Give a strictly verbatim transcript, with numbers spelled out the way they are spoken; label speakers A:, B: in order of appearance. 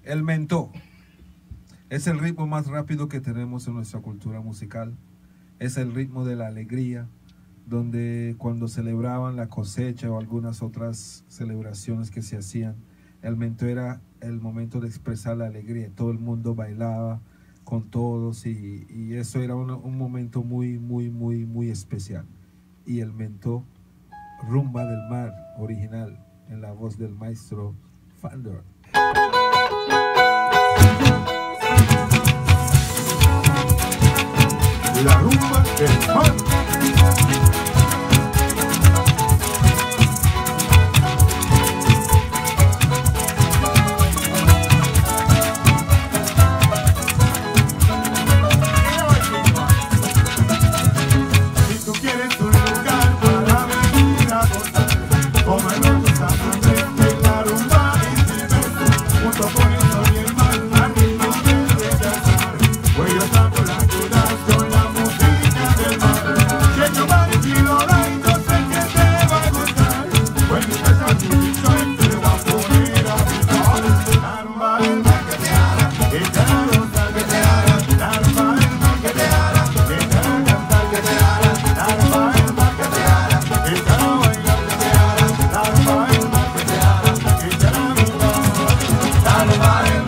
A: El mentó es el ritmo más rápido que tenemos en nuestra cultura musical. Es el ritmo de la alegría, donde cuando celebraban la cosecha o algunas otras celebraciones que se hacían, el mentó era el momento de expresar la alegría. Todo el mundo bailaba con todos y, y eso era un, un momento muy, muy, muy, muy especial. Y el mentó, Rumba del Mar, original, en la voz del maestro Fandor.
B: La rumba del mar.
C: Bye.